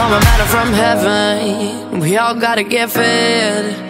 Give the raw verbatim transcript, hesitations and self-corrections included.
from a matter from heaven. We all gotta get fed.